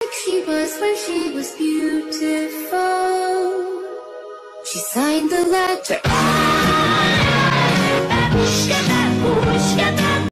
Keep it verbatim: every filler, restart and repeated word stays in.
like she was when she was beautiful. She signed the letter.